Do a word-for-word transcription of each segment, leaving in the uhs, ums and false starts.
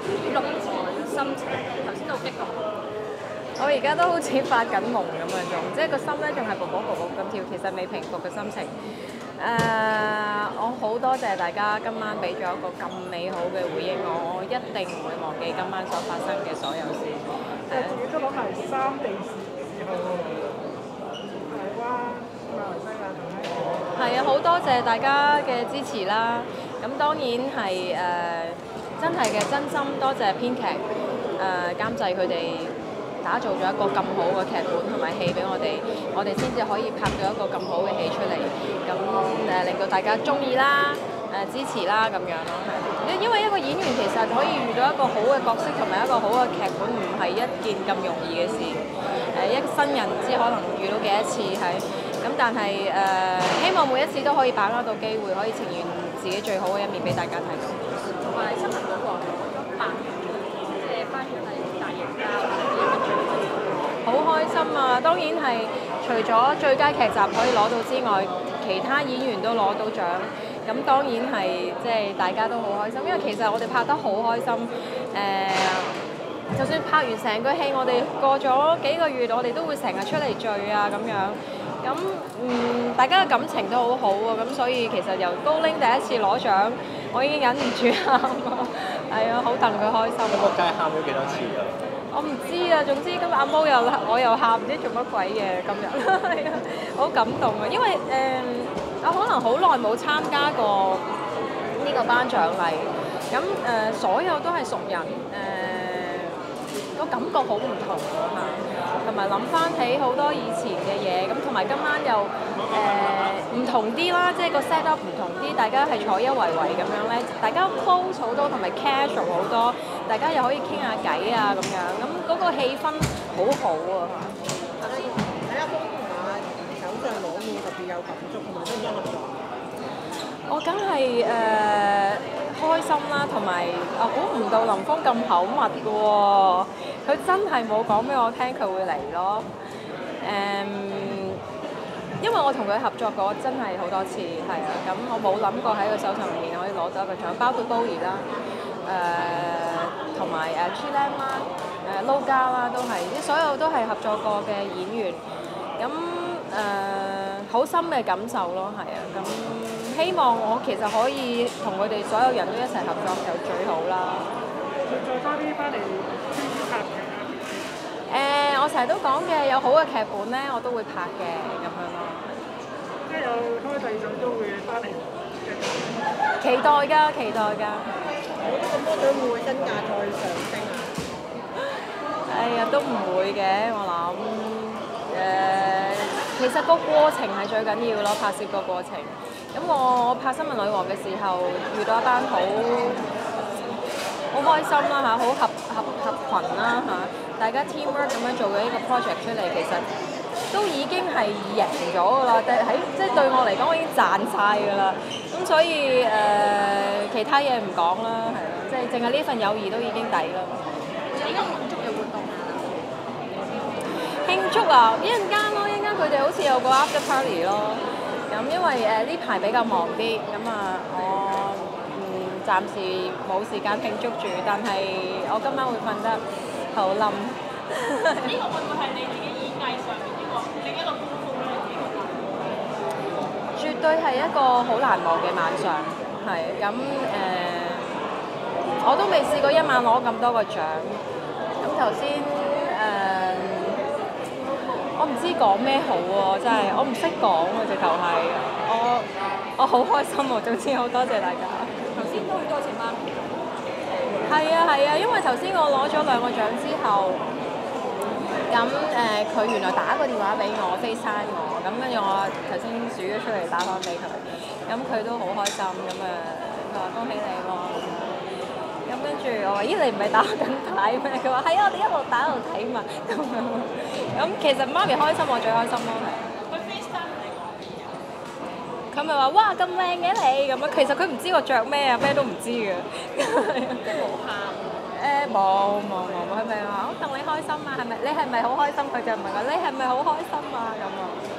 錄心情，頭先都激動。 我而家都好似發緊夢咁樣仲，即係個心咧仲係噗噗噗噗咁跳，其實未平復嘅心情。誒、我好多謝大家今晚俾咗一個咁美好嘅回應我，我一定唔會忘記今晚所發生嘅所有事。 誒自己都攞埋三地市時候台灣、馬來西亞同香港。 係啊，好多謝大家嘅支持啦。咁當然係誒、真係嘅真心多謝編劇誒、監製佢哋。打造咗一個咁好嘅劇本同埋戲俾我哋，我哋先至可以拍咗一個咁好嘅戲出嚟，咁誒、令到大家中意啦，誒、支持啦咁樣咯，係。因因為一個演員其實可以遇到一個好嘅角色同埋一個好嘅劇本，唔係一件咁容易嘅事。誒、一個新人唔知可能遇到幾多次係，咁但係誒、希望每一次都可以把握到機會，可以呈現自己最好嘅一面俾大家睇到。 同埋新聞女王攞咗八年，即係頒獎禮大贏家， 好開心啊！當然係除咗最佳劇集可以攞到之外，其他演員都攞到獎。咁當然係即係大家都好開心，因為其實我哋拍得好開心。誒、就算拍完成個戲，我哋過咗幾個月，我哋都會成日出嚟聚啊咁樣。咁嗯，大家嘅感情都好好啊。咁所以其實由高拎第一次攞獎，我已經忍唔住喊啊！係啊，好戥佢開心。 咁個街喊咗幾多次啊？ 我唔知啊，總之今日阿毛又我又喊，唔知做乜鬼嘢今日，係啊，好感動啊！因為誒、我可能好耐冇參加過呢個頒獎禮，咁誒、所有都係熟人，誒、個感覺好唔同啊嚇，同埋諗翻起好多以前嘅嘢，咁同埋今晚又誒唔同啲啦，即係個 set up 唔同啲，大家係坐一圍圍咁樣咧，大家 close 好多，同埋 casual 好多，大家又可以傾下偈啊咁樣，咁嗰個氣氛好好啊嚇。 睇下風同埋首相攞面特別有感觸，同埋都一合作。 我梗係誒開心啦，同埋我估唔到林峰咁口密嘅喎，佢真係冇講俾我聽佢會嚟咯。誒、因為我同佢合作過真係好多次，係啊，咁我冇諗過喺佢手上面可以攞到一個獎，包括 Bowie 啦，誒同埋誒 Chilam 啦，誒 Loga 啦，都係，啲所有都係合作過嘅演員，咁誒好深嘅感受咯，係啊，咁希望我其實可以同佢哋所有人都一齊合作就最好啦。 會再多啲翻嚟拍嘅。 誒、我成日都講嘅，有好嘅劇本咧，我都會拍嘅咁樣咯。 即係有開第二種都會翻嚟繼續。 期待㗎，期待㗎。 我覺得咁多獎會唔會身價再上升啊？ 哎呀，都唔會嘅，我諗誒、其實個過程係最緊要咯，拍攝個過程。咁我拍《新聞女王》嘅時候，遇到一班好好開心啦嚇，好合合合群啦嚇，大家 teamwork 咁樣做嘅呢個 project 出嚟，其實都已經係贏咗㗎啦。但係喺即係對我嚟講，我已經賺晒㗎啦。咁所以誒、其他嘢唔講啦，係啦，即係淨係呢份友誼都已經抵啦。 有啲慶祝嘅活動啊， 慶祝啊！一陣間咯，一陣間佢哋好似有個 after party 咯。咁因為誒呢排比較忙啲，咁啊我嗯暫時冇時間慶祝住，但係我今晚會瞓得好冧。 呢個會唔會係你自己演藝上面一個另一個功夫咧？你覺得？ 絕對係一個好難忘嘅晚上，係咁誒，我都未試過一晚攞咁多個獎。咁頭先誒，我唔知講咩好喎，真係我唔識講喎，直頭係我我好開心喎，總之好多謝大家。 頭先都好多謝媽咪。 係啊係啊，因為頭先我攞咗兩個獎之後，咁誒佢原來打個電話俾我 FaceTime 我，咁跟住我頭先數咗出嚟打翻俾佢，咁佢都好開心，咁誒佢話恭喜你喎，咁跟住我話咦你唔係打緊牌咩？佢話係啊，我哋一路打一路睇嘛，咁樣，咁其實媽咪開心我最開心咯，係。 佢 FaceTime 你講乜嘢啊？ 佢咪話哇咁靚嘅你咁樣，其實佢唔知我着咩啊，咩都唔知嘅。 即係冇喊。 誒冇冇冇，佢咪話好戥你開心啊，係咪？你係咪好開心？佢就問我你係咪好開心啊咁啊。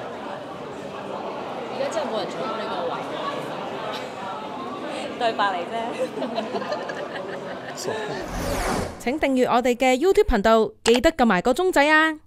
而家真係冇人坐到呢個位。 對白嚟啫。 成爽。 請訂閱我哋嘅 YouTube 頻道，記得撳埋個鐘仔啊！